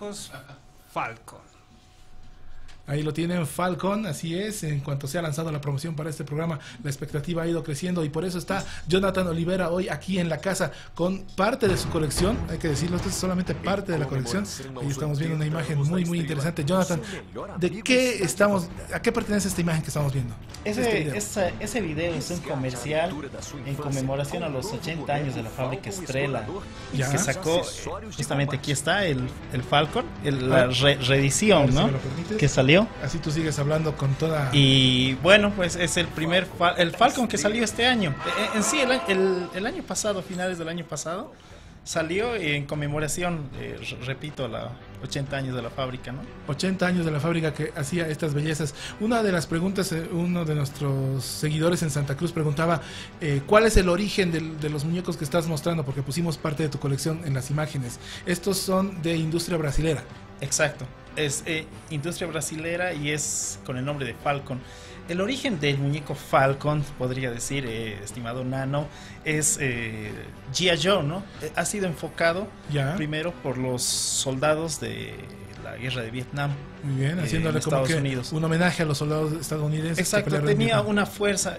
muñecos Falcon. Ahí lo tienen, Falcon, así es. En cuanto se ha lanzado la promoción para este programa, la expectativa ha ido creciendo y por eso está Jonathan Olivera hoy aquí en la casa con parte de su colección. Hay que decirlo, esto es solamente parte de la colección. Ahí estamos viendo una imagen muy interesante. Jonathan, ¿a qué pertenece esta imagen que estamos viendo? Ese video es un comercial en conmemoración a los 80 años de la fábrica Estrella, que sacó, justamente aquí está el Falcon, la reedición, ¿no? Que salió. Así tú sigues hablando con toda... Y bueno, pues es el Falcon que salió este año. En sí, el año pasado, finales del año pasado, salió en conmemoración, repito, a 80 años de la fábrica, ¿no? 80 años de la fábrica que hacía estas bellezas. Una de las preguntas, uno de nuestros seguidores en Santa Cruz preguntaba, ¿cuál es el origen de los muñecos que estás mostrando? Porque pusimos parte de tu colección en las imágenes. Estos son de industria brasilera. Exacto, es industria brasilera y es con el nombre de Falcon. El origen del muñeco Falcon, podría decir, estimado Nano, es G.I. Joe, ¿no? Ha sido enfocado primero por los soldados de la guerra de Vietnam. Muy bien, haciéndole como que un homenaje a los soldados estadounidenses. Exacto, tenía una fuerza,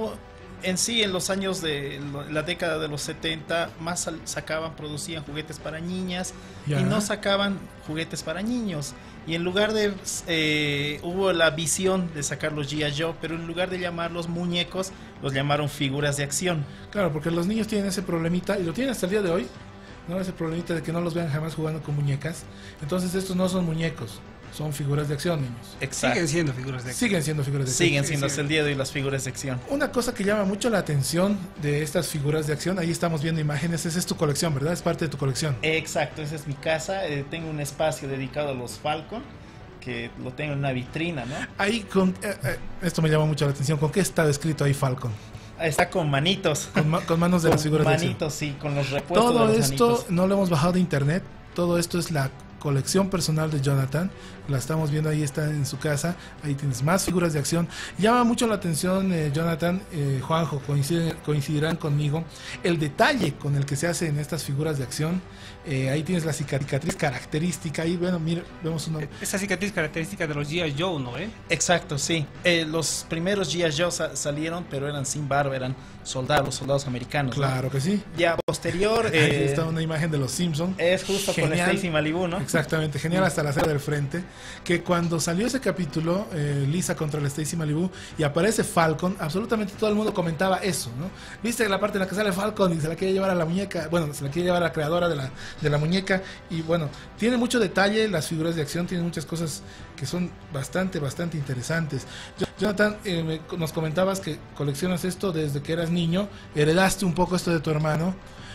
en sí, en los años de la década de los 70, más producían juguetes para niñas y no sacaban juguetes para niños. Y en lugar de... hubo la visión de sacar los G.I. Joe, pero en lugar de llamarlos muñecos, los llamaron figuras de acción. Claro, porque los niños tienen ese problemita, y lo tienen hasta el día de hoy, ¿no? Ese problemita de que no los vean jamás jugando con muñecas. Entonces estos no son muñecos, son figuras de acción, niños. Exacto. Siguen siendo figuras de acción. Siguen siendo hasta el día de hoy las figuras de acción. Una cosa que llama mucho la atención de estas figuras de acción, ahí estamos viendo imágenes, esa es tu colección, ¿verdad? Es parte de tu colección. Exacto, esa es mi casa. Tengo un espacio dedicado a los Falcon, que lo tengo en una vitrina, ¿no? Ahí, esto me llama mucho la atención, ¿con qué está descrito ahí Falcon? Está con manitos. Con manos de las figuras de acción. Manitos, sí, con los repuestos. Todo de los esto manitos. no lo hemos bajado de internet, todo esto es la colección personal de Jonathan, la estamos viendo, ahí está en su casa, ahí tienes más figuras de acción. Llama mucho la atención, Jonathan, Juanjo, coincidirán conmigo, el detalle con el que se hacen estas figuras de acción. Ahí tienes la cicatriz característica, ahí bueno, mira, vemos una... Esa cicatriz característica de los G.I. Joe, ¿no? Exacto, sí. Los primeros G.I. Joe salieron, pero eran sin barba, eran soldados americanos. Claro, ¿no? Que sí. Ya posterior... Ahí está una imagen de los Simpsons. Es justo genial, con Stacy Malibu, ¿no? Exactamente, genial, hasta la acera del frente. Que cuando salió ese capítulo, Lisa contra la Stacy Malibu, y aparece Falcon, absolutamente todo el mundo comentaba eso, ¿no? Viste la parte en la que sale Falcon y se la quiere llevar a la muñeca, bueno, se la quiere llevar a la creadora de la muñeca, y bueno, tiene mucho detalle las figuras de acción, tienen muchas cosas que son bastante interesantes. Jonathan, nos comentabas que coleccionas esto desde que eras niño, heredaste un poco esto de tu hermano,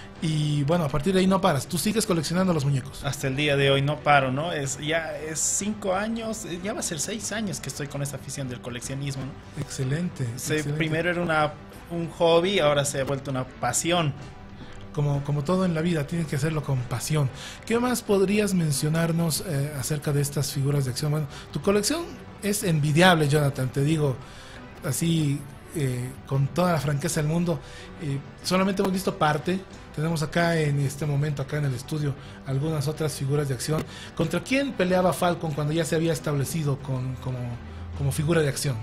y bueno, a partir de ahí no paras, tú sigues coleccionando los muñecos. Hasta el día de hoy no paro, ¿no? Ya es 5 años, ya va a ser 6 años que estoy con esta afición del coleccionismo, ¿no? Excelente. Primero era un hobby, ahora se ha vuelto una pasión. Como todo en la vida, tienes que hacerlo con pasión. ¿Qué más podrías mencionarnos acerca de estas figuras de acción? Bueno, tu colección es envidiable, Jonathan, te digo así con toda la franqueza del mundo. Solamente hemos visto parte. Tenemos acá en este momento, acá en el estudio, algunas otras figuras de acción. ¿Contra quién peleaba Falcon cuando ya se había establecido como figura de acción?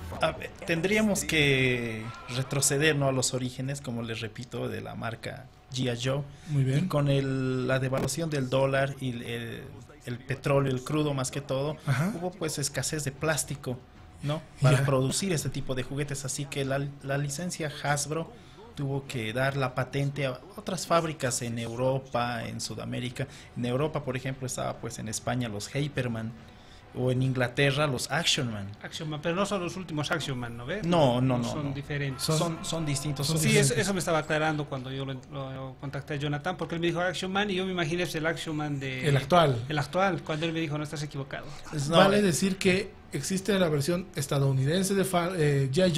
Tendríamos que retroceder, ¿no?, a los orígenes, como les repito, de la marca G.I. Joe. Muy bien. Y con la devaluación del dólar y el petróleo, el crudo más que todo, hubo pues escasez de plástico, ¿no?, para producir este tipo de juguetes. Así que la licencia Hasbro tuvo que dar la patente a otras fábricas en Europa, en Sudamérica. En Europa, por ejemplo, estaba pues en España los Hyperman, o en Inglaterra los Action Man. Pero no son los últimos Action Man, ¿no ves? No. Son diferentes. Son distintos. Sí, eso me estaba aclarando cuando yo lo contacté a Jonathan, porque él me dijo Action Man y yo me imaginé el Action Man el actual. El actual, cuando él me dijo, no estás equivocado. Vale decir que existe la versión estadounidense de G.I.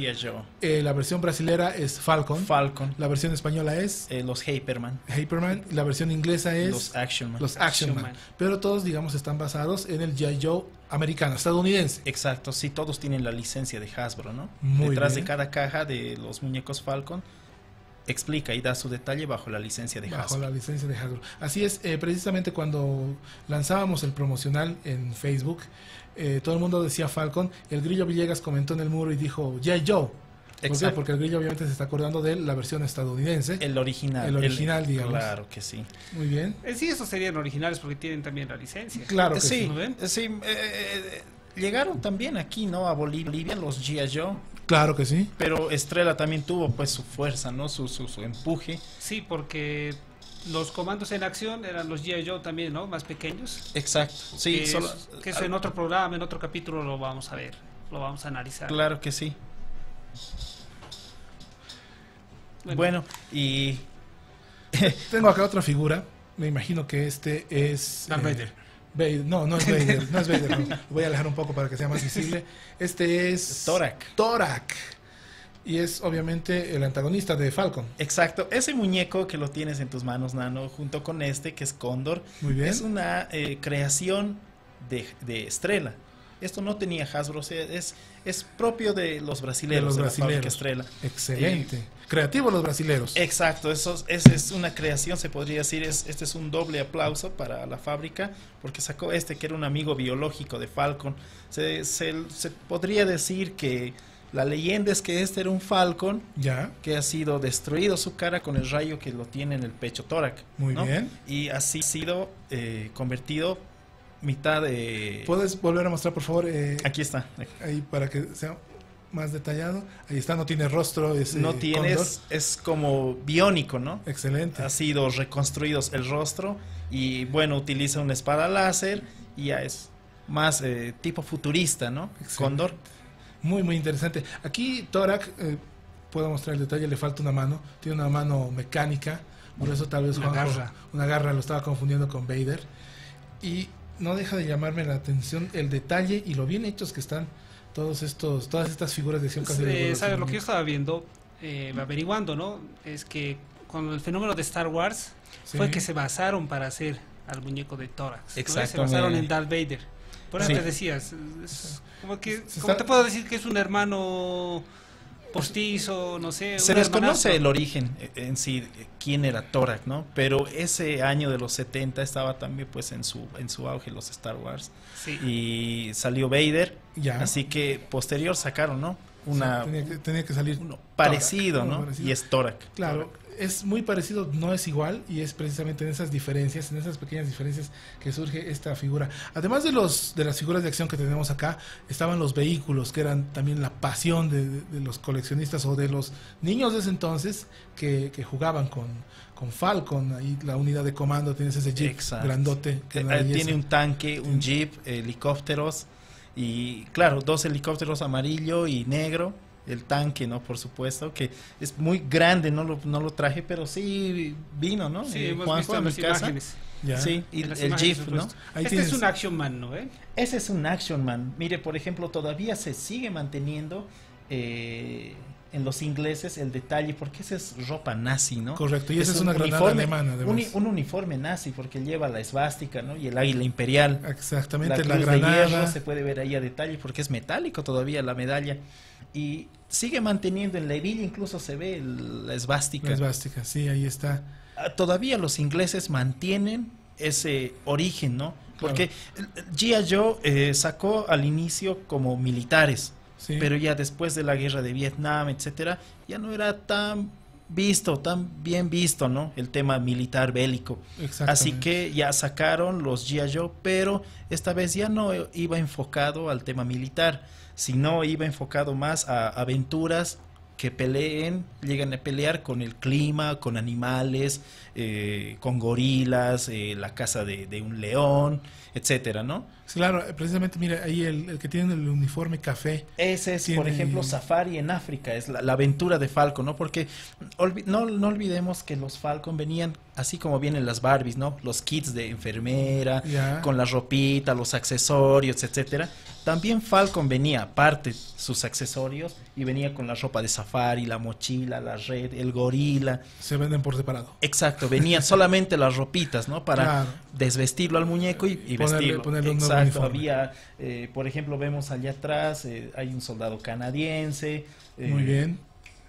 Joe. La versión brasilera es Falcon. La versión española es los Hyperman. La versión inglesa es los Action Man. Pero todos, digamos, están basados en el G.I. Joe americano, estadounidense. Exacto, sí, todos tienen la licencia de Hasbro, ¿no? Muy Detrás bien. de cada caja de los muñecos Falcon explica y da su detalle bajo la licencia de Bajo Hasbro. la licencia de Hasbro. Así es, precisamente cuando lanzábamos el promocional en Facebook, todo el mundo decía Falcon. El Grillo Villegas comentó en el muro y dijo G.I. Joe. ¿Por qué? Porque el Grillo obviamente se está acordando de la versión estadounidense. El original. El original, digamos. Claro que sí. Muy bien. Sí, esos serían originales porque tienen también la licencia. Claro que sí. sí. ¿No ven? Sí, llegaron también aquí, ¿no? A Bolivia, los G.I. Joe. Claro que sí. Pero Estrella también tuvo pues su fuerza, ¿no? Su empuje. Sí, porque los comandos en acción eran los G.I. Joe también, ¿no? Más pequeños. Exacto. Sí, que eso en otro programa, en otro capítulo lo vamos a ver, lo vamos a analizar. Claro que sí. Bueno, y tengo acá otra figura. Me imagino que este es Darth Vader. No, no es Vader, no es Vader. No. Lo voy a alejar un poco para que sea más visible. Este es Torak. Y es obviamente el antagonista de Falcon. Exacto, ese muñeco que lo tienes en tus manos, Nano, junto con este que es Cóndor, muy bien. Es una creación de Estrella. Esto no tenía Hasbro, o sea, es propio de los brasileros, de la fábrica Estrella. Excelente. Creativos los brasileros. Exacto, esa es una creación, se podría decir. Este es un doble aplauso para la fábrica, porque sacó que era un amigo biológico de Falcon. Se podría decir que la leyenda es que este era un Falcon que ha sido destruido su cara con el rayo que lo tiene en el pecho tórax. Muy bien. Y así ha sido convertido mitad de... ¿Puedes volver a mostrar, por favor? Aquí está. Ahí para que sea más detallado. Ahí está, no tiene rostro. No tiene, es como biónico, ¿no? Excelente. Ha sido reconstruido el rostro y bueno, utiliza una espada láser y ya es más tipo futurista, ¿no? Excelente. Cóndor. Muy, muy interesante. Aquí Torak, puedo mostrar el detalle, le falta una mano. Tiene una mano mecánica, por eso tal vez una garra lo estaba confundiendo con Vader. Y no deja de llamarme la atención el detalle y lo bien hechos que están todas estas figuras de acción. ¿Sabes lo que yo estaba viendo, averiguando, ¿no? Es que con el fenómeno de Star Wars fue que se basaron para hacer al muñeco de Tórax. Exacto. Se basaron en Darth Vader. Por eso te decías, como te puedo decir que es un hermano postizo, no sé. Se desconoce el origen en sí, quién era Torak, ¿no? Pero ese año de los 70 estaba también pues en su auge los Star Wars. Sí. Y salió Vader, así que posterior sacaron, ¿no? Tenía que salir uno parecido, Torak, ¿no? Parecido. Y es Torak. Claro, es muy parecido, no es igual, y es precisamente en esas diferencias, en esas pequeñas diferencias que surge esta figura. Además de las figuras de acción que tenemos acá, estaban los vehículos, que eran también la pasión de los coleccionistas o de los niños de ese entonces que jugaban con Falcon. Ahí la unidad de comando, tienes ese jeep grandote. Tiene un tanque, un jeep, helicópteros y claro, 2 helicópteros amarillo y negro. El tanque, ¿no? Por supuesto, que es muy grande, no lo traje, pero sí vino, ¿no? Sí, hemos visto en las imágenes. Sí, y el Jeep, ¿no? Es un Action Man, ¿no? Ese es un Action Man. Mire, por ejemplo, todavía se sigue manteniendo en los ingleses el detalle, porque esa es ropa nazi, ¿no? Correcto, y esa es una granada alemana, además. Un uniforme nazi, porque lleva la esvástica, ¿no? Y el águila imperial. Exactamente, la cruz granada. de hierro se puede ver ahí a detalle, porque es metálico todavía la medalla. Y sigue manteniendo en la hebilla, incluso se ve la esvástica. La esvástica, sí, ahí está. Todavía los ingleses mantienen ese origen, ¿no? Porque G.I. Joe sacó al inicio como militares, pero ya después de la guerra de Vietnam, etcétera, ya no era tan bien visto, ¿no? El tema militar bélico. Así que ya sacaron los G.I. Joe, pero esta vez ya no iba enfocado al tema militar, sino iba enfocado más a aventuras que llegan a pelear con el clima, con animales, con gorilas, la caza de un león, etcétera, ¿no? Claro, precisamente, mira, ahí el que tiene el uniforme café. Ese es, por ejemplo, Safari en África, es la aventura de Falcon, ¿no? Porque no olvidemos que los Falcon venían, así como vienen las Barbies, ¿no? Los kits de enfermera, con la ropita, los accesorios, etcétera. También Falcon venía, aparte sus accesorios, y venía con la ropa de Safari, la mochila, la red, el gorila. Se venden por separado. Exacto, venían solamente las ropitas, ¿no? Para desvestirlo al muñeco y vestirlo. Ponerle Exacto, había, por ejemplo, vemos allá atrás, hay un soldado canadiense. Muy bien.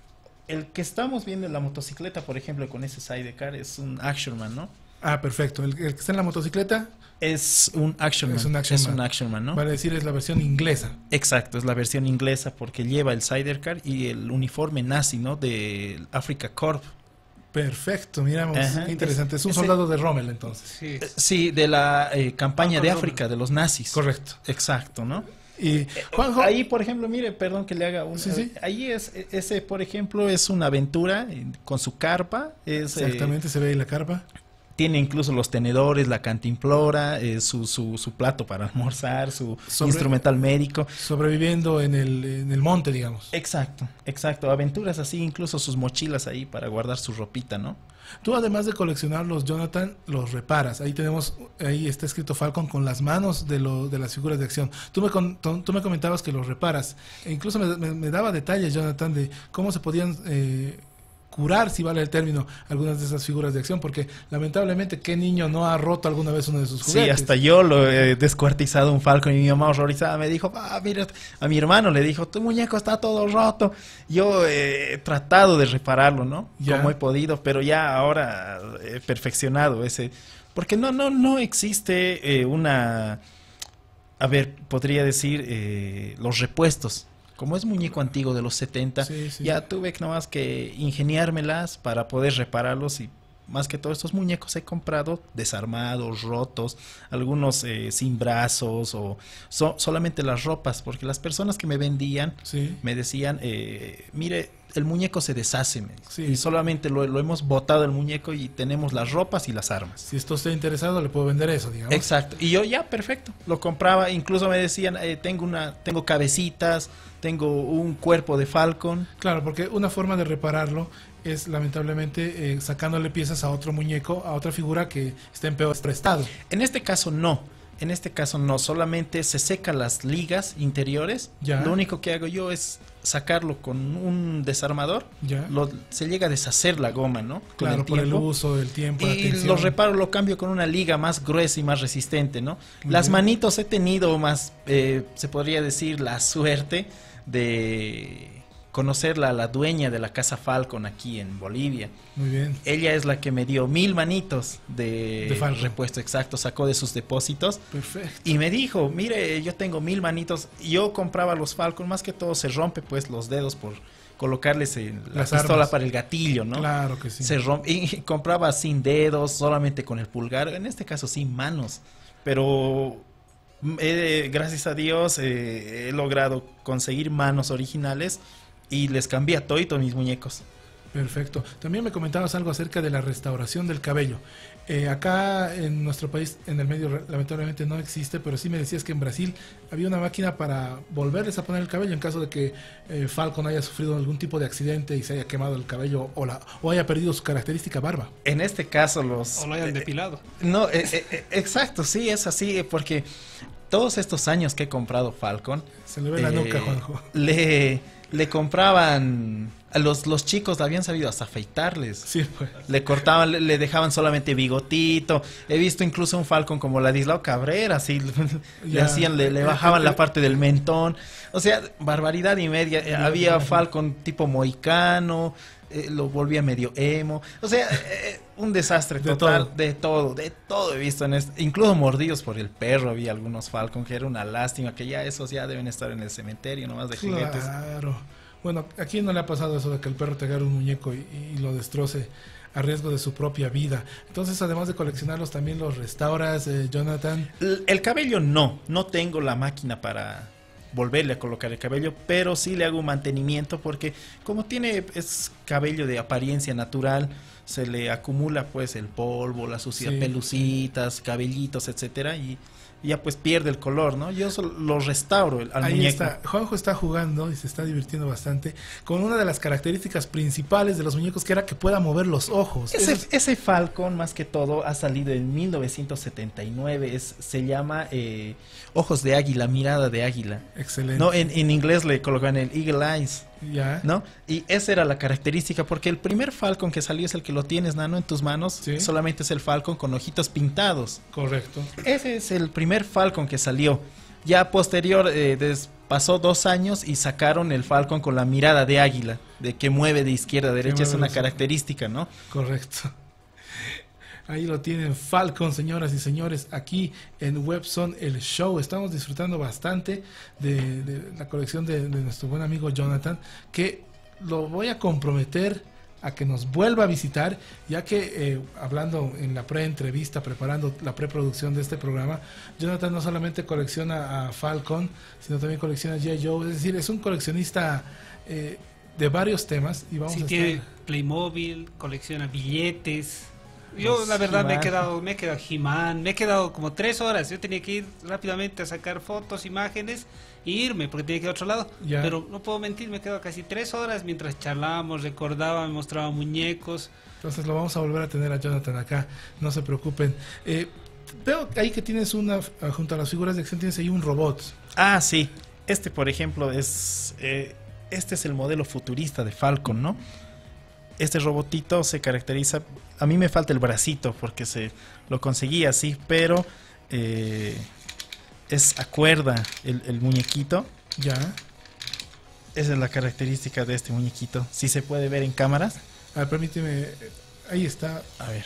El que estamos viendo en la motocicleta, por ejemplo, con ese sidecar, es un Actionman, ¿no? Ah, perfecto. El que está en la motocicleta es un Actionman. Es un Actionman. Es un Actionman, ¿no? Vale decir, es la versión inglesa. Exacto, es la versión inglesa porque lleva el sidecar y el uniforme nazi, ¿no? De Afrika Korps. Perfecto, miramos, Ajá, qué interesante. Es un soldado de Rommel, entonces. Sí. Sí, de la campaña de África, de los nazis. Correcto. Exacto, ¿no? Y Juanjo, ahí, por ejemplo, mire, perdón que le haga un... Sí, sí. Ahí ese, por ejemplo, es una aventura con su carpa. Exactamente, se ve ahí la carpa. Tiene incluso los tenedores, la cantimplora, su plato para almorzar, su instrumental médico. Sobreviviendo en el monte, digamos. Exacto, exacto. Aventuras así, incluso sus mochilas ahí para guardar su ropita, ¿no? Tú, además de coleccionarlos, Jonathan, los reparas. Ahí está escrito Falcon con las manos de las figuras de acción. Tú me comentabas que los reparas. E incluso me daba detalles, Jonathan, de cómo se podían curar, si vale el término, algunas de esas figuras de acción, porque lamentablemente, ¿qué niño no ha roto alguna vez uno de sus juguetes? Sí, hasta yo lo he descuartizado un Falcon y mi mamá horrorizada me dijo, mira, a mi hermano le dijo, tu muñeco está todo roto. Yo he tratado de repararlo, ¿no? Ya. Como he podido, pero ya ahora he perfeccionado ese, porque no existe podría decir, los repuestos. Como es muñeco antiguo de los 70, sí. ya tuve nomás que ingeniármelas para poder repararlos y más que todo estos muñecos he comprado desarmados, rotos, algunos sin brazos o solamente las ropas, porque las personas que me vendían me decían, mire, el muñeco se deshace, y solamente lo hemos botado el muñeco y tenemos las ropas y las armas. Si esto está interesado, le puedo vender eso, digamos. Exacto, y yo ya, perfecto, lo compraba, incluso me decían, tengo cabecitas, tengo un cuerpo de Falcon. Claro, porque una forma de repararlo es lamentablemente sacándole piezas a otro muñeco, a otra figura que está en peor estado. En este caso no, solamente se secan las ligas interiores. Ya. Lo único que hago yo es sacarlo con un desarmador. Ya. Se llega a deshacer la goma, ¿no? Claro, por el uso, el tiempo, la atención. Y lo reparo, lo cambio con una liga más gruesa y más resistente, ¿no? Las manitos he tenido más, se podría decir, la suerte de conocer la dueña de la casa Falcon aquí en Bolivia. Muy bien. Ella es la que me dio 1000 manitos de repuesto, exacto, sacó de sus depósitos. Perfecto. Y me dijo, mire, yo tengo 1000 manitos. Yo compraba los Falcon, más que todo se rompe pues los dedos por colocarles la pistola armas para el gatillo, ¿no? Claro que sí. Se rompe, y compraba sin dedos, solamente con el pulgar, en este caso sin manos. Pero gracias a Dios he logrado conseguir manos originales y les cambié a todos mis muñecos. Perfecto. También me comentabas algo acerca de la restauración del cabello. Acá en nuestro país, en el medio, lamentablemente no existe, pero sí me decías que en Brasil había una máquina para volverles a poner el cabello en caso de que Falcon haya sufrido algún tipo de accidente y se haya quemado el cabello o haya perdido su característica barba. En este caso o lo hayan depilado. No, exacto, sí, es así, porque todos estos años que he comprado Falcon... Se le ve la nuca, Juanjo. Le compraban... A los chicos habían sabido hasta afeitarles. Sí, pues. Le cortaban, le dejaban solamente bigotito. He visto incluso un Falcon como Ladislao Cabrera, así le bajaban la parte del mentón. O sea, barbaridad y media. Había Falcon tipo mohicano, lo volvía medio emo. O sea, un desastre total. De todo he visto en esto. Incluso mordidos por el perro había algunos Falcon, que era una lástima, que ya esos ya deben estar en el cementerio nomás de juguetes. Claro. Bueno, ¿a quién no le ha pasado eso de que el perro te agarre un muñeco y lo destroce a riesgo de su propia vida? Entonces, además de coleccionarlos, también los restauras, Jonathan. El cabello no tengo la máquina para volverle a colocar el cabello, pero sí le hago un mantenimiento porque como es cabello de apariencia natural, se le acumula pues el polvo, la suciedad, pelucitas, cabellitos, etcétera, y ya pues pierde el color, ¿no? Yo lo restauro al Ahí muñeco. Está. Juanjo está jugando y se está divirtiendo bastante con una de las características principales de los muñecos, que era que pueda mover los ojos. Ese Falcon, más que todo, ha salido en 1979. Se llama Ojos de Águila, Mirada de Águila. Excelente. No, en inglés le colocan el Eagle Eyes. Ya. ¿No? Y esa era la característica, porque el primer Falcon que salió es el que lo tienes, Nano, en tus manos. ¿Sí? Solamente es el Falcon con ojitos pintados. Correcto. Ese es el primer Falcon que salió. Ya posterior, pasó 2 años y sacaron el Falcon con la mirada de águila, de que mueve de izquierda a derecha, es una característica, ¿no? Correcto. Ahí lo tienen, Falcon, señoras y señores, aquí en Webzone, el show. Estamos disfrutando bastante de la colección de nuestro buen amigo Jonathan, que lo voy a comprometer a que nos vuelva a visitar, ya que hablando en la pre-entrevista, preparando la preproducción de este programa, Jonathan no solamente colecciona a Falcon, sino también colecciona a G.I. Joe, es decir, es un coleccionista de varios temas. Y vamos sí, a tiene Playmobil, colecciona billetes. Yo la verdad me he quedado He-Man, me he quedado como 3 horas. Yo tenía que ir rápidamente a sacar fotos, imágenes e irme porque tenía que ir a otro lado. Ya. Pero no puedo mentir, me he quedado casi 3 horas mientras charlábamos, recordaba, me mostraba muñecos. Entonces lo vamos a volver a tener a Jonathan acá, no se preocupen. Veo ahí que tienes junto a las figuras de acción tienes ahí un robot. Ah, sí. Este, por ejemplo, este es el modelo futurista de Falcon, ¿no? Este robotito se caracteriza... A mí me falta el bracito porque lo conseguí así, pero es a cuerda el muñequito. Ya. Esa es la característica de este muñequito. Si se puede ver en cámaras. A ver, permíteme. Ahí está. A ver.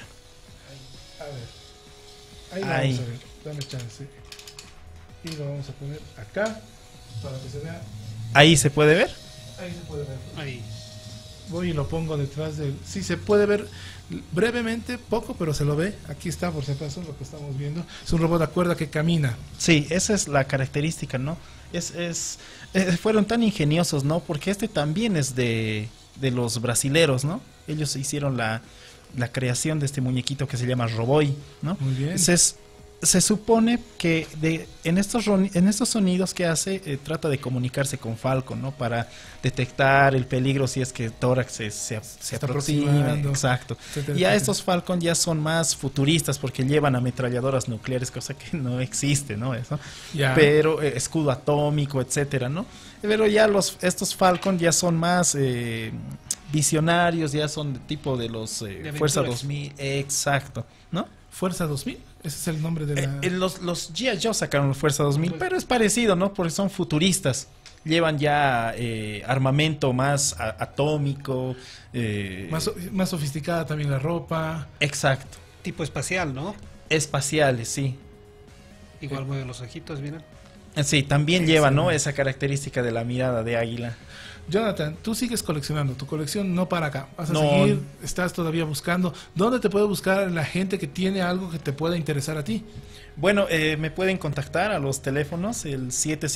Ahí lo vamos a ver. Dame chance. Y lo vamos a poner acá para que se vea. ¿Ahí se puede ver? Ahí se puede ver. Ahí. Voy y lo pongo detrás del... Sí, se puede ver brevemente, poco, pero se lo ve. Aquí está, por si acaso, lo que estamos viendo. Es un robot a cuerda que camina. Sí, esa es la característica, ¿no? Fueron tan ingeniosos, ¿no? Porque este también es de los brasileros, ¿no? Ellos hicieron la creación de este muñequito que se llama Roboy, ¿no? Muy bien. Se supone que en estos sonidos que hace, trata de comunicarse con Falcon, ¿no? Para detectar el peligro si es que Tórax se aproxima. Exacto. Etcétera, Ya etcétera. estos Falcon ya son más futuristas porque llevan ametralladoras nucleares, cosa que no existe, ¿no? Eso. Ya. Pero escudo atómico, etcétera, ¿no? Pero ya estos Falcon ya son más visionarios, ya son de tipo de los De Fuerza aventuras. 2000, exacto, ¿no? Fuerza 2000, ese es el nombre de la... Los G.I. Joe sacaron la Fuerza 2000, pero es parecido, ¿no? Porque son futuristas. Llevan ya armamento más atómico. Más sofisticada también la ropa. Exacto. Tipo espacial, ¿no? Espaciales, sí. Igual mueven los ojitos, miren. Sí, también lleva, ¿no? Esa característica de la mirada de águila. Jonathan, tú sigues coleccionando, tu colección no para acá, vas a No. seguir, estás todavía buscando. ¿Dónde te puede buscar la gente que tiene algo que te pueda interesar a ti? Bueno, me pueden contactar a los teléfonos, el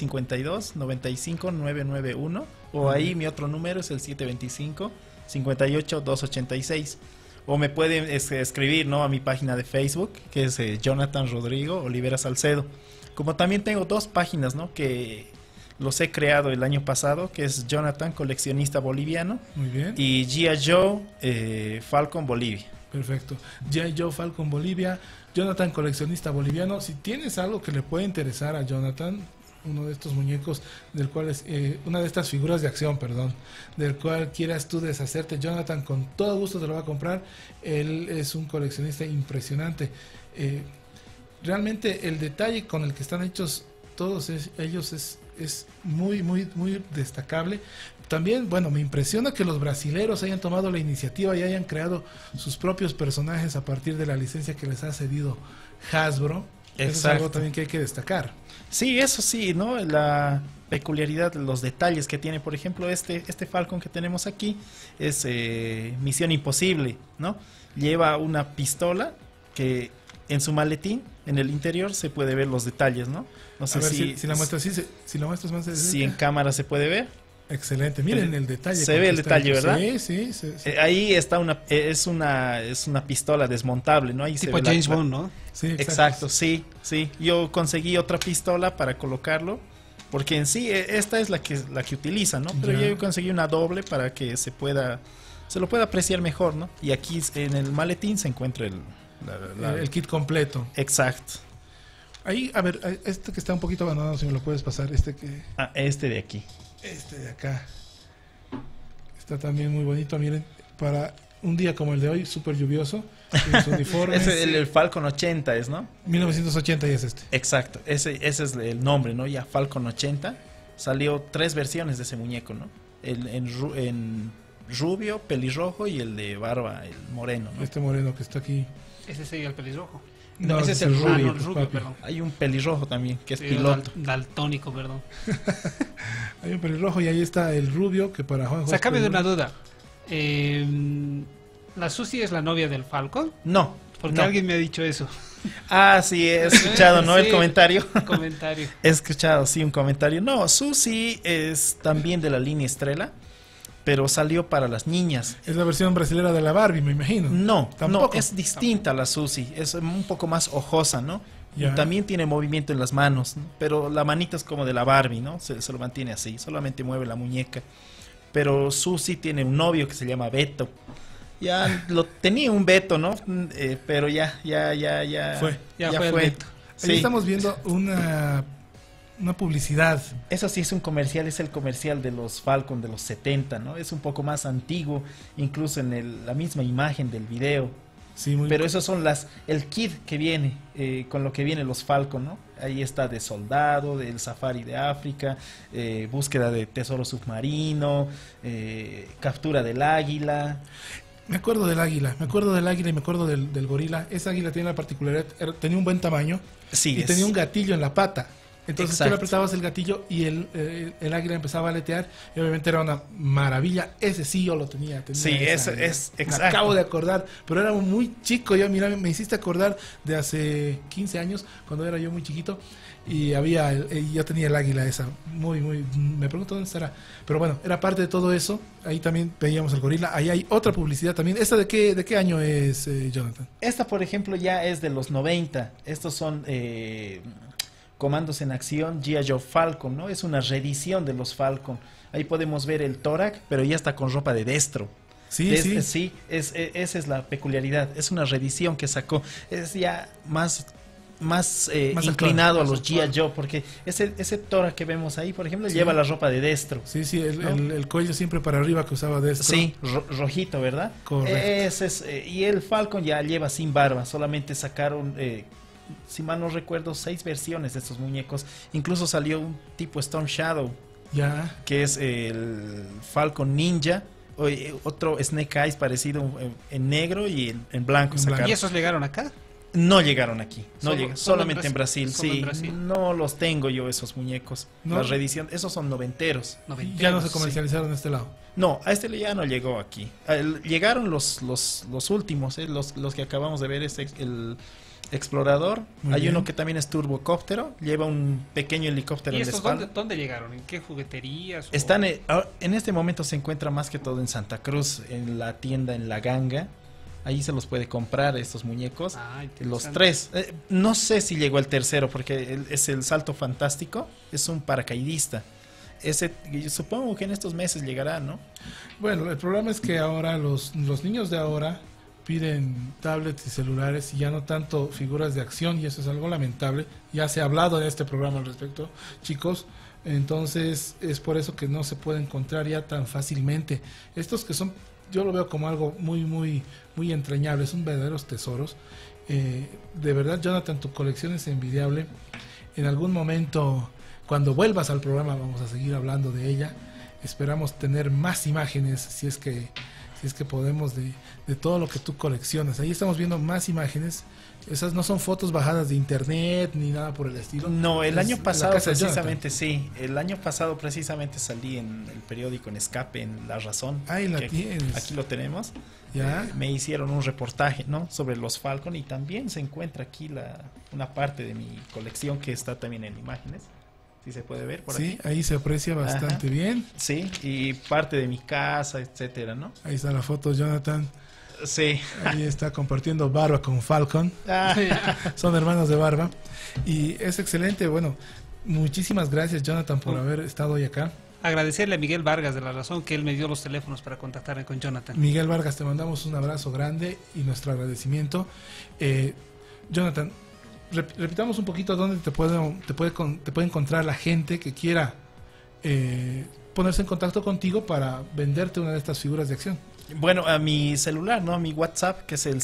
752-95991, o ahí mi otro número es el 725-58-286. O me pueden escribir, ¿no? A mi página de Facebook, que es Jonathan Rodrigo Olivera Salcedo. Como también tengo 2 páginas, ¿no? Que los he creado el año pasado, que es Jonathan Coleccionista Boliviano Muy bien. y G.I. Joe Falcon Bolivia. Perfecto. G.I. Joe Falcon Bolivia, Jonathan Coleccionista Boliviano. Si tienes algo que le puede interesar a Jonathan, uno de estos muñecos, del cual es una de estas figuras de acción, perdón, del cual quieras tú deshacerte, Jonathan con todo gusto te lo va a comprar. Él es un coleccionista impresionante. Realmente el detalle con el que están hechos todos ellos es muy, muy, muy destacable. También, bueno, me impresiona que los brasileros hayan tomado la iniciativa y hayan creado sus propios personajes a partir de la licencia que les ha cedido Hasbro. Eso es algo también que hay que destacar. Sí, eso sí, ¿no? La peculiaridad, los detalles que tiene, por ejemplo, este Falcon que tenemos aquí es Misión Imposible, ¿no? Lleva una pistola que en su maletín, en el interior, se puede ver los detalles, ¿no? No sé a ver si la muestras, si la muestras más de cerca. Si en cámara se puede ver. Excelente, miren el detalle. Se ve el detalle, ¿verdad? Sí. Ahí está es una pistola desmontable, ¿no? Ahí Tipo se ve James Bond, ¿no? Sí, exacto, sí. Yo conseguí otra pistola para colocarlo, porque en sí esta es la que utiliza, ¿no? Pero yo conseguí una doble para que se lo pueda apreciar mejor, ¿no? Y aquí en el maletín se encuentra el kit completo. Exacto. Ahí, a ver, este que está un poquito abandonado, si me lo puedes pasar, este de aquí. Este de acá está también muy bonito, miren, para un día como el de hoy, súper lluvioso, tiene su uniforme. El Falcon 80 es, ¿no? 1980 y es este. Exacto, ese es el nombre, ¿no? Ya Falcon 80. salió 3 versiones de ese muñeco, ¿no? En rubio, pelirrojo y el de barba, el moreno, ¿no? Este moreno que está aquí. Ese sería el pelirrojo. No, ese es el rubio. No, el rubio, perdón. Hay un pelirrojo también, que es Sí, piloto. Daltónico, perdón. Hay un pelirrojo y ahí está el rubio que para Juanjo. Sácame de una duda. ¿La Susi es la novia del Falcon? No. Porque no. alguien me ha dicho eso. Ah, sí, he escuchado, ¿no? Sí, El comentario. Comentario. He escuchado, sí, un comentario. No, Susi es también de la línea Estrella, pero salió para las niñas. Es la versión brasileña de la Barbie, me imagino. No, tampoco. no, es distinta a la Susi, es un poco más ojosa, ¿no? Ya. Y también tiene movimiento en las manos, ¿no? Pero la manita es como de la Barbie, ¿no? Se lo mantiene así, solamente mueve la muñeca. Pero Susi tiene un novio que se llama Beto. Ya lo tenía un Beto, ¿no? Pero ya fue el Beto. Ahí estamos viendo una publicidad. Eso sí es un comercial, es el comercial de los Falcon de los 70, ¿no? Es un poco más antiguo, incluso en la misma imagen del video. Sí, muy Pero esos son el kit que viene, con lo que vienen los Falcon, ¿no? Ahí está de soldado, del safari de África, búsqueda de tesoro submarino, captura del águila. Me acuerdo del águila y me acuerdo del gorila. Esa águila tiene la particularidad, tenía un buen tamaño y tenía un gatillo en la pata. Entonces tú le apretabas el gatillo y el águila empezaba a aletear y obviamente era una maravilla. Ese sí yo lo tenía. Sí, es exacto. Me acabo de acordar, pero era muy chico. Ya mira, me hiciste acordar de hace 15 años, cuando era yo muy chiquito. Y yo tenía el águila esa, me pregunto dónde estará. Pero bueno, era parte de todo eso. Ahí también veíamos el gorila. Ahí hay otra publicidad también. ¿Esta de qué año es, Jonathan? Esta, por ejemplo, ya es de los 90. Estos son Comandos en Acción, G.I. Joe Falcon, ¿no? Es una reedición de los Falcon. Ahí podemos ver el tórax, pero ya está con ropa de Destro. Sí. Esa es la peculiaridad. Es una reedición que sacó. Es ya más inclinado a los G.I. Joe, porque ese tórax que vemos ahí, por ejemplo, lleva la ropa de Destro. Sí, ¿no? el cuello siempre para arriba que usaba Destro. Sí, rojito, ¿verdad? Correcto. Y el Falcon ya lleva sin barba, solamente sacaron, si mal no recuerdo, 6 versiones de estos muñecos. Incluso salió un tipo Storm Shadow, que es el Falcon Ninja. Otro Snake Eyes parecido en negro y en blanco. ¿Y esos llegaron acá? No llegaron aquí, solamente en Brasil. Sí, en Brasil. No los tengo yo esos muñecos. ¿No? La reedición, esos son noventeros. Ya no se comercializaron de este lado. No, a este ya no llegó aquí. Llegaron los últimos, los que acabamos de ver, el Explorador. Hay uno que también es turbocóptero, lleva un pequeño helicóptero en la espalda. ¿Dónde llegaron? ¿En qué jugueterías? Están en este momento se encuentra más que todo en Santa Cruz, en la tienda en La Ganga. Ahí se los puede comprar estos muñecos. Los 3. No sé si llegó el tercero porque es el Salto Fantástico. Es un paracaidista. Yo supongo que en estos meses llegará, ¿no? Bueno, el problema es que ahora los niños de ahora piden tablets y celulares y ya no tanto figuras de acción, y eso es algo lamentable. Ya se ha hablado en este programa al respecto, chicos. Entonces es por eso que no se puede encontrar ya tan fácilmente. Estos que son, yo lo veo como algo muy entrañable, son verdaderos tesoros. De verdad, Jonathan, tu colección es envidiable. En algún momento, cuando vuelvas al programa, vamos a seguir hablando de ella. Esperamos tener más imágenes, si es que podemos, de todo lo que tú coleccionas. Ahí estamos viendo más imágenes. Esas no son fotos bajadas de internet ni nada por el estilo. No, el año pasado precisamente sí. El año pasado precisamente salí en el periódico En Escape, en La Razón. Ahí la tienes. Aquí lo tenemos. ¿Ya? Me hicieron un reportaje, ¿no?, sobre los Falcon, y también se encuentra aquí una parte de mi colección que está también en imágenes. Si se puede ver por aquí. Sí, ahí se aprecia bastante bien. Sí, y parte de mi casa, etcétera, ¿no? Ahí está la foto, Jonathan. Sí. Ahí está compartiendo barba con Falcon. Son hermanos de barba. Y es excelente. Bueno, muchísimas gracias, Jonathan, por haber estado hoy acá. Agradecerle a Miguel Vargas de La Razón, que él me dio los teléfonos para contactarme con Jonathan. Miguel Vargas, te mandamos un abrazo grande y nuestro agradecimiento. Jonathan, repitamos un poquito dónde te puede encontrar la gente que quiera ponerse en contacto contigo para venderte una de estas figuras de acción. Bueno, a mi celular, ¿no? A mi WhatsApp, que es el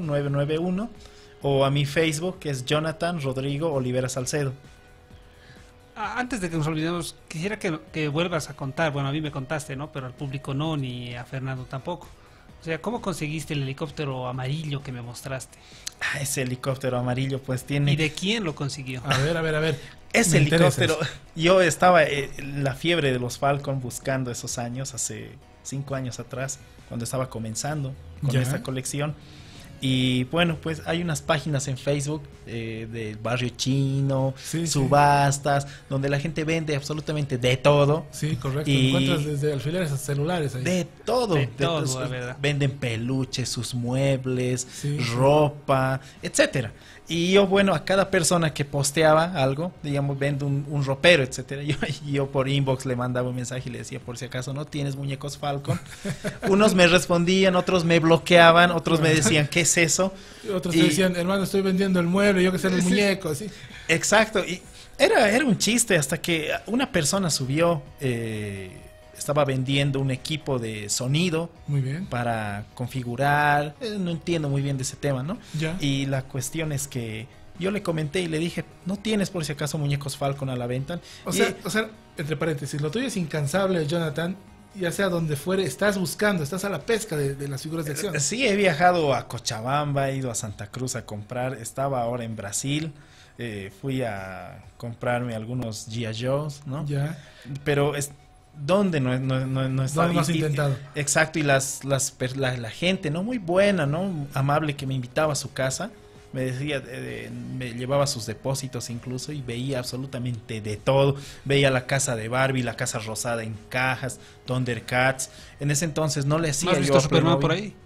752-95-991, o a mi Facebook, que es Jonathan Rodrigo Olivera Salcedo. Antes de que nos olvidemos, quisiera que vuelvas a contar. Bueno, a mí me contaste, ¿no? Pero al público no, ni a Fernando tampoco. O sea, ¿cómo conseguiste el helicóptero amarillo que me mostraste? Ese helicóptero amarillo pues tiene... ¿Y de quién lo consiguió? A ver. Ese helicóptero, yo estaba en la fiebre de los Falcon buscando esos años, hace 5 años atrás, cuando estaba comenzando con esta colección. Y bueno, pues hay unas páginas en Facebook del barrio chino, subastas, donde la gente vende absolutamente de todo. Sí, correcto. Encuentras desde alfileres a celulares ahí. De todo. La verdad. Venden peluches, sus muebles, ropa, etcétera. Y yo, bueno, a cada persona que posteaba algo, digamos, vendo un ropero, etcétera, yo por inbox le mandaba un mensaje y le decía, por si acaso no tienes muñecos Falcon. Unos me respondían, otros me bloqueaban, otros me decían, ¿qué es eso? Otros te decían, hermano, estoy vendiendo el mueble, yo que sé, el muñeco, ¿sí? Exacto, y era un chiste hasta que una persona subió... estaba vendiendo un equipo de sonido. Muy bien. Para configurar. No entiendo muy bien de ese tema, ¿no? Ya. Y la cuestión es que yo le comenté y le dije, ¿no tienes por si acaso muñecos Falcon a la venta? O sea, entre paréntesis, lo tuyo es incansable, Jonathan. Ya sea donde fuere, estás buscando, estás a la pesca de las figuras de acción. Sí, he viajado a Cochabamba, he ido a Santa Cruz a comprar. Estaba ahora en Brasil. Fui a comprarme algunos G.I. Joes, ¿no? Ya. Pero ¿dónde no está? ¿Dónde has intentado? Exacto, y la gente, ¿no? Muy buena, ¿no? Amable, que me invitaba a su casa. Me decía, me llevaba sus depósitos incluso y veía absolutamente de todo. Veía la casa de Barbie, la casa rosada en cajas, Thundercats. En ese entonces no le hacía ¿No has visto Superman por ahí?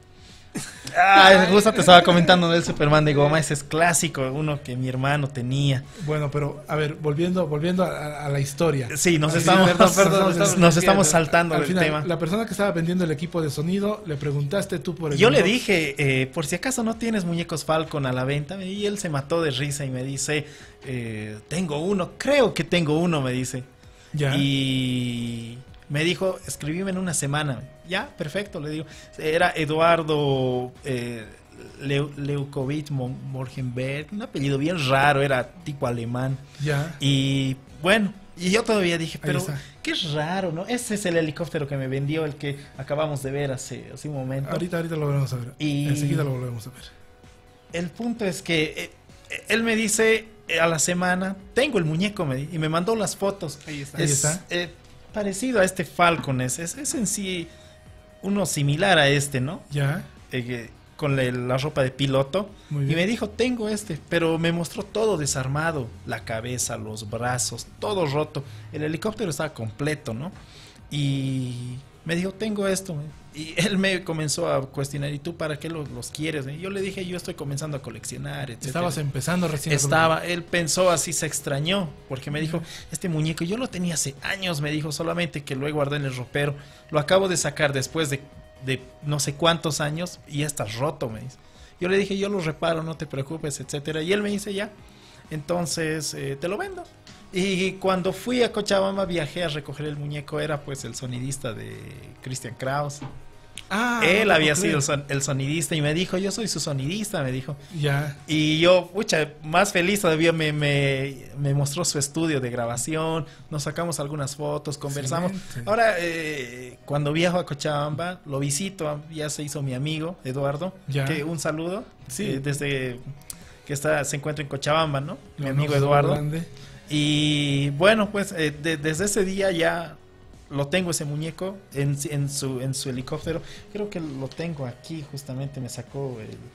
Justo te estaba comentando del Superman de goma. Ese es clásico, uno que mi hermano tenía. Bueno, pero a ver, volviendo a la historia. Sí, nos estamos saltando al del final, tema. La persona que estaba vendiendo el equipo de sonido, le preguntaste tú por el Yo le dije, por si acaso no tienes muñecos Falcon a la venta. Y él se mató de risa y me dice, tengo uno, creo que tengo uno, me dice. Ya. Y me dijo, escribime en una semana. Ya, perfecto, le digo. Era Eduardo Leukovic Morgenberg, un apellido bien raro, era tipo alemán. Ya. Y bueno, y yo todavía dije, pero qué raro, ¿no? Ese es el helicóptero que me vendió, el que acabamos de ver hace un momento. Ahorita lo volvemos a ver. Enseguida lo volvemos a ver. El punto es que él me dice a la semana, tengo el muñeco, y me mandó las fotos. Ahí está. Parecido a este Falcon, es en sí uno similar a este, ¿no? Ya. Con la ropa de piloto. Muy Y bien. me dijo, tengo pero me mostró todo desarmado, la cabeza, los brazos, todo roto. El helicóptero estaba completo, ¿no? Y me dijo, tengo esto. Y él me comenzó a cuestionar, ¿y tú para qué los quieres? Y yo le dije, yo estoy comenzando a coleccionar, etc. Estabas empezando recién. Él pensó así, se extrañó, porque me dijo, este muñeco yo lo tenía hace años, me dijo, solamente que lo guardé en el ropero. Lo acabo de sacar después de no sé cuántos años y ya está roto, me dice. Yo le dije, yo lo reparo, no te preocupes, etcétera. Y él me dice, ya, entonces te lo vendo. Y cuando fui a Cochabamba viajé a recoger el muñeco, era pues el sonidista de Christian Kraus. Él había sido el sonidista y me dijo, yo soy su sonidista, me dijo. Ya. Y yo, más feliz todavía me mostró su estudio de grabación, nos sacamos algunas fotos, conversamos. Sí. Ahora, cuando viajo a Cochabamba, lo visito, ya se hizo mi amigo, Eduardo. Ya. Un saludo. Sí. Desde que se encuentra en Cochabamba, ¿no? Mi amigo Eduardo. Grande. Y bueno, pues desde ese día ya lo tengo, ese muñeco en su helicóptero. Creo que lo tengo aquí, justamente me sacó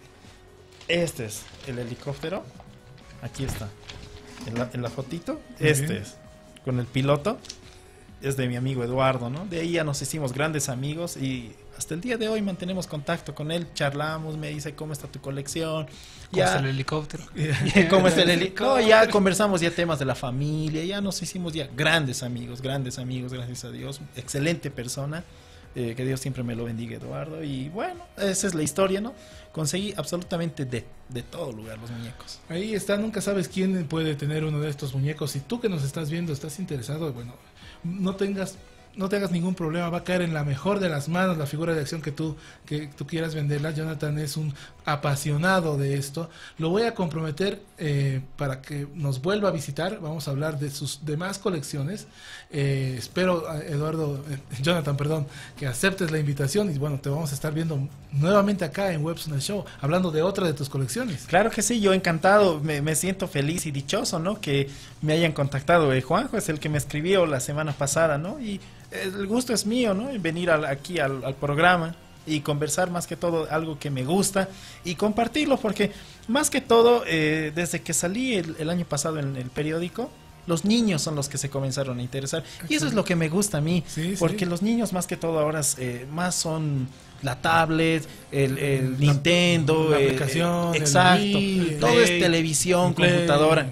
este es el helicóptero. Aquí está, en la fotito. Muy este bien. es, con el piloto. Es de mi amigo Eduardo, ¿no? De ahí ya nos hicimos grandes amigos y hasta el día de hoy mantenemos contacto con él, charlamos, me dice cómo está tu colección. ¿Cómo es el helicóptero? ¿Cómo es el helicóptero? No, ya conversamos ya temas de la familia, ya nos hicimos ya grandes amigos, gracias a Dios. Excelente persona, que Dios siempre me lo bendiga, Eduardo. Y bueno, esa es la historia, ¿no? Conseguí absolutamente de todo lugar los muñecos. Ahí está, nunca sabes quién puede tener uno de estos muñecos. Si tú que nos estás viendo estás interesado, bueno, no tengas no te hagas ningún problema, va a caer en la mejor de las manos la figura de acción que tú quieras venderla. Jonathan es un apasionado de esto. Lo voy a comprometer para que nos vuelva a visitar. Vamos a hablar de sus demás colecciones. Espero, Jonathan, perdón, que aceptes la invitación y bueno, te vamos a estar viendo nuevamente acá en Webs on the Show, hablando de otra de tus colecciones. Claro que sí, yo encantado, me siento feliz y dichoso, ¿no? Que me hayan contactado. Juanjo es el que me escribió la semana pasada, ¿no? Y el gusto es mío, ¿no? Venir aquí al programa y conversar más que todo algo que me gusta y compartirlo, porque más que todo, desde que salí el año pasado en el periódico, los niños son los que se comenzaron a interesar. Y eso es lo que me gusta a mí, porque los niños más que todo ahora más son la tablet, el Nintendo, la aplicación, exacto, Wii, todo es televisión, computadora.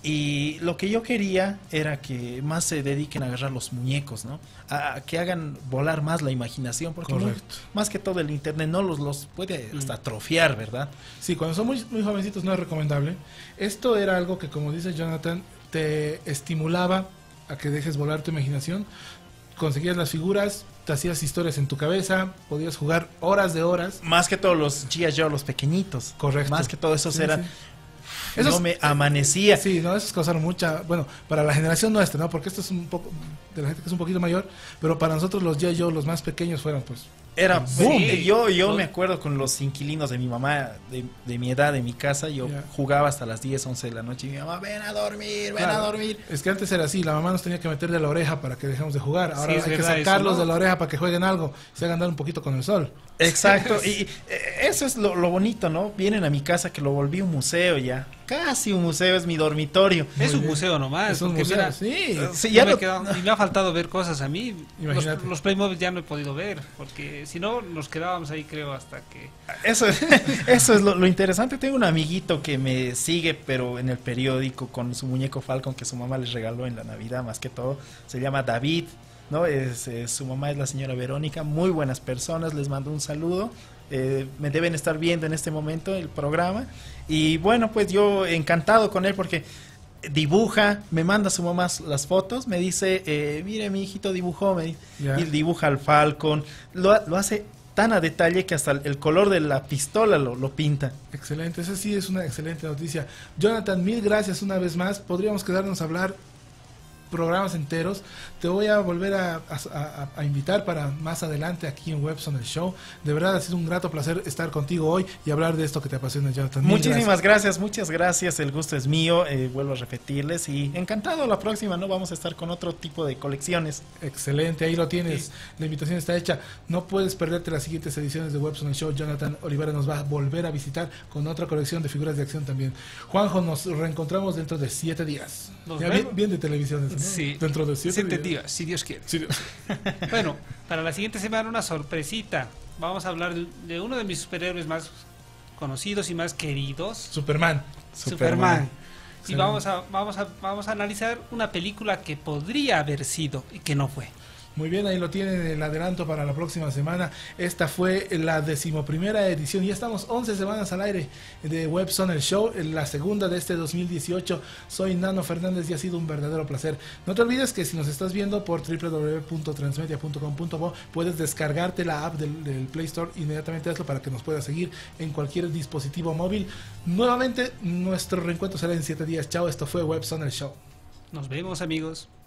Y lo que yo quería era que más se dediquen a agarrar los muñecos, ¿no? A que hagan volar más la imaginación, porque más que todo el internet no los puede hasta atrofiar, ¿verdad? Sí, cuando son muy, muy jovencitos no es recomendable. Esto era algo que, como dice Jonathan, te estimulaba a que dejes volar tu imaginación. Conseguías las figuras, te hacías historias en tu cabeza, podías jugar horas de horas. Más que todos los G.I. Joe, los pequeñitos. Correcto. Más que todo esos eran... Sí. No me amanecía. Sí, no, esos causaron mucha... Bueno, para la generación nuestra, ¿no? Porque esto es un poco... De la gente que es un poquito mayor, pero para nosotros los G.I. Joe, los más pequeños, fueron pues... Era boom. Sí, yo me acuerdo con los inquilinos de mi mamá, de mi edad, de mi casa, yo jugaba hasta las 10, 11 de la noche y mi mamá, ven a dormir, ven a dormir. Es que antes era así, la mamá nos tenía que meter de la oreja para que dejemos de jugar. Ahora hay que sacarlos de la oreja para que jueguen algo, se hagan dar un poquito con el sol. Exacto, y eso es lo bonito, ¿no? Vienen a mi casa que lo volví un museo ya. Casi un museo, es mi dormitorio. Es un museo nomás. Es un museo, mira, sí ya y me ha faltado ver cosas a mí. Los Playmobil ya no he podido ver, porque si no nos quedábamos ahí, creo, hasta que... Eso es lo interesante. Tengo un amiguito que me sigue, pero en el periódico, con su muñeco Falcon que su mamá les regaló en la Navidad, más que todo. Se llama David, ¿no? Su mamá es la señora Verónica, muy buenas personas, les mando un saludo. Me deben estar viendo en este momento el programa y bueno, pues yo encantado con él porque dibuja, me manda a su mamá las fotos, me dice, mire, mi hijito dibujó, y dibuja al Falcon, lo hace tan a detalle que hasta el color de la pistola lo pinta. Excelente, esa sí es una excelente noticia. Jonathan, mil gracias una vez más, podríamos quedarnos a hablar programas enteros. Te voy a volver a invitar para más adelante aquí en Webs on the Show. De verdad ha sido un grato placer estar contigo hoy y hablar de esto que te apasiona, Jonathan. Muchísimas gracias, muchas gracias, el gusto es mío, vuelvo a repetirles y encantado la próxima, ¿no? Vamos a estar con otro tipo de colecciones. Excelente, ahí lo tienes, la invitación está hecha. No puedes perderte las siguientes ediciones de Webs on the Show. Jonathan Olivera nos va a volver a visitar con otra colección de figuras de acción también. Juanjo, nos reencontramos dentro de 7 días. Bien de televisión, ¿no? Sí. Dentro de 7 días, si Dios quiere. Sí, Dios. Bueno, para la siguiente semana una sorpresita. Vamos a hablar de uno de mis superhéroes más conocidos y más queridos. Superman. Y vamos a analizar una película que podría haber sido y que no fue. Muy bien, ahí lo tienen el adelanto para la próxima semana. Esta fue la 11ª edición. Ya estamos 11 semanas al aire de Webs on the Show, la segunda de este 2018. Soy Nano Fernández y ha sido un verdadero placer. No te olvides que si nos estás viendo por www.transmedia.com.bo puedes descargarte la app del Play Store. Inmediatamente hazlo para que nos puedas seguir en cualquier dispositivo móvil. Nuevamente, nuestro reencuentro será en 7 días. Chao, esto fue Webs on the Show. Nos vemos, amigos.